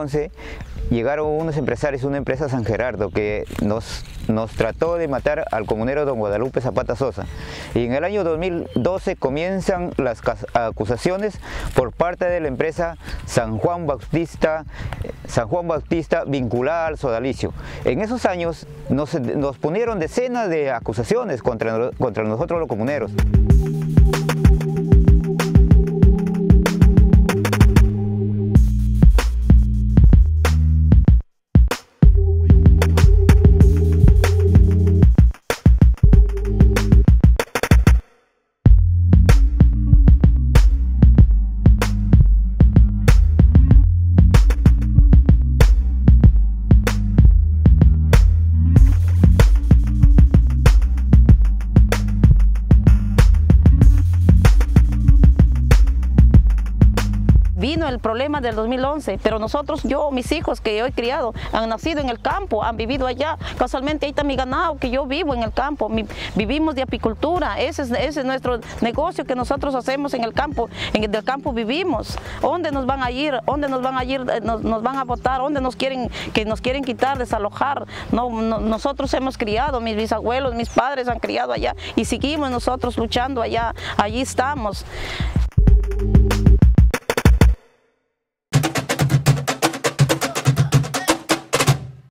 2011 llegaron unos empresarios, una empresa San Gerardo, que nos trató de matar al comunero don Guadalupe Zapata Sosa. Y en el año 2012 comienzan las acusaciones por parte de la empresa San Juan Bautista vinculada al sodalicio. En esos años nos ponieron decenas de acusaciones contra nosotros los comuneros. Vino el problema del 2011, pero nosotros, mis hijos que yo he criado, han nacido en el campo, han vivido allá. Casualmente ahí está mi ganado, que yo vivo en el campo, vivimos de apicultura, ese es nuestro negocio que nosotros hacemos en el campo, del campo vivimos. ¿Dónde nos van a ir? ¿Dónde nos van a ir? Nos van a votar, ¿dónde nos quieren quitar, desalojar? Nosotros hemos criado, mis bisabuelos, mis padres han criado allá y seguimos nosotros luchando allá, allí estamos.